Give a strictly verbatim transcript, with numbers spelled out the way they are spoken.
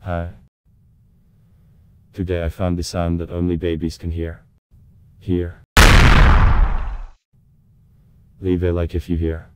Hi. Today I found the sound that only babies can hear. Hear. Leave a like if you hear.